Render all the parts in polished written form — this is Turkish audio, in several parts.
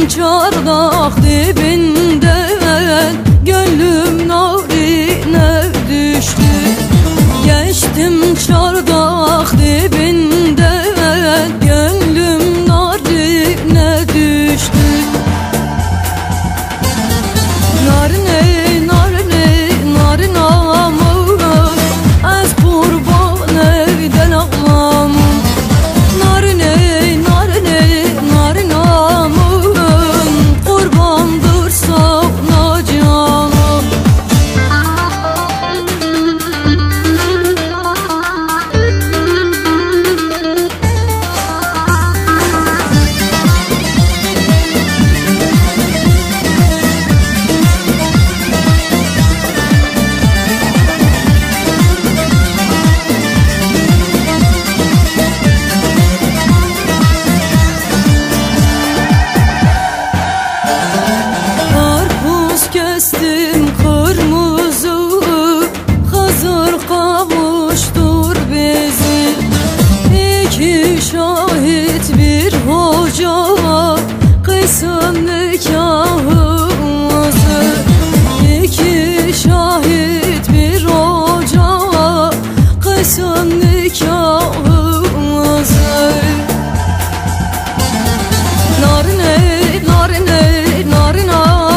çardak dibinden, gönlüm narine düştü. Geçtim çardak dibinden, gönlüm narine düştü. Narine, narine, narine amur, az kurban evden ağlamam. Narine, narine, narine amur, kurbandır sana canım. Kestim kırmızı, hazır kavuştur bizi. İki şahit bir hoca kıysın nikahımızı. İki şahit bir hoca kıysın nikahımızı. Narine, narine, narine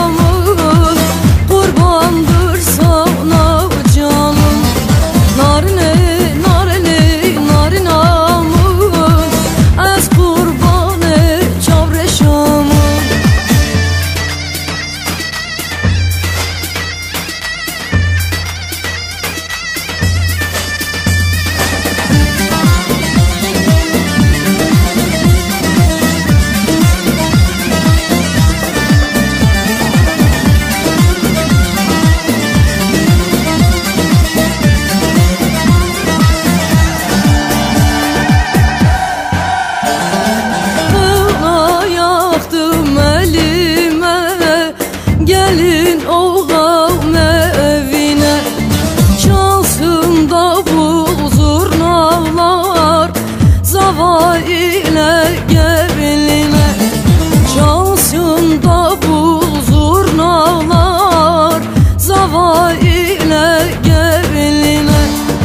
gelin oğam evine, çalsın davul zurnalar, zava ile geline. Çalsın davul zurnalar, zava ile geline.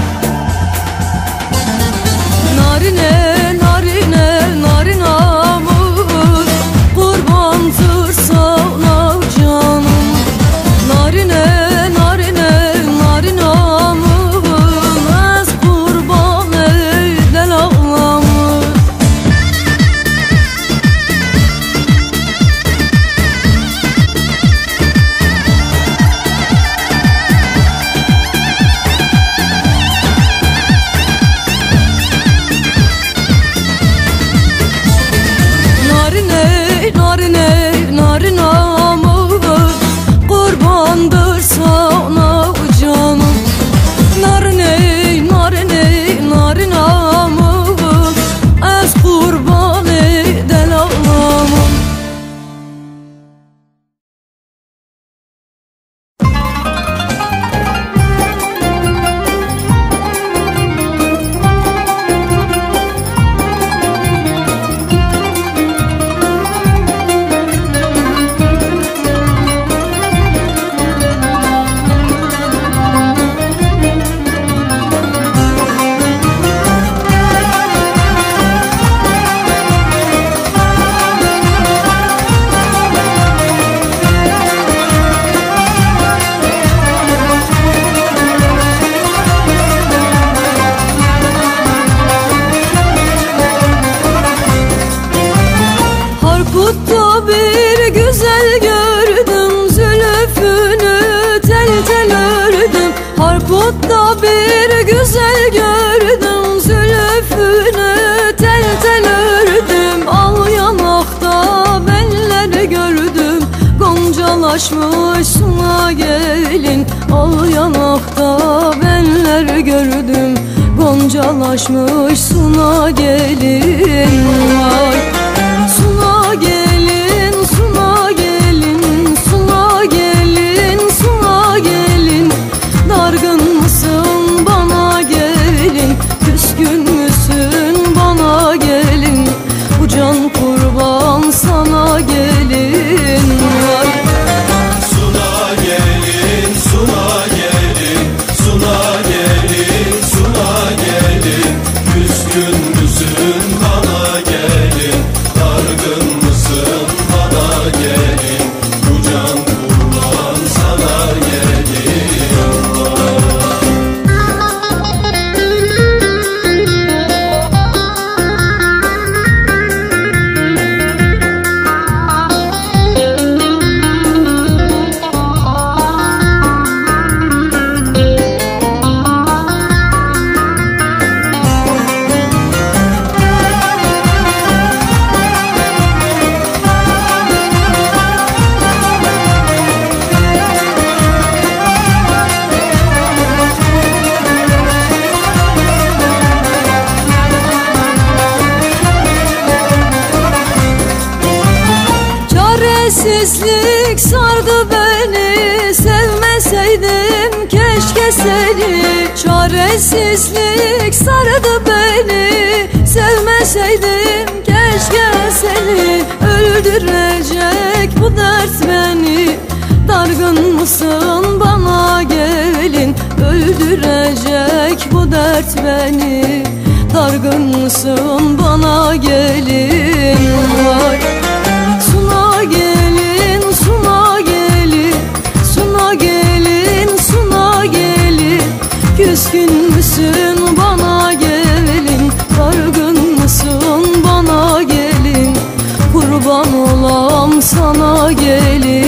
Narine, narine, narine amur, kurbandır sana canım. Narine, narine, narine amur, az kurban evden ağlamur. Narine, narine, narine amur, kurbandır sana canım. Narine, narine, narine amur, az kurban eden ağlamam. Harput'ta bir güzel gördüm, zülfünü tel tel ördüm. Harput'ta bir güzel gördüm, zülfünü tel tel ördüm. Al yanakta benler gördüm, goncalaşmış suna gelin. Al yanakta benler gördüm, goncalaşmış suna gelin. Vay suna gelin, suna gelin, suna gelin, suna gelin. Dargın mısın bana gelin, küskün müsün bana gelin. Bu can kurban sana gelin. Çaresizlik sardı beni, sevmeseydim keşke seni. Çaresizlik sardı beni, sevmeseydim keşke seni. Öldürecek bu dert beni, dargın mısın bana gelin? Öldürecek bu dert beni, dargın mısın bana gelin? Vay. Suna gelin, suna gelin, suna gelin, suna gelin. Küskün müsün bana gelin? Dargın mısın bana gelin? Kurban olam sana gelin.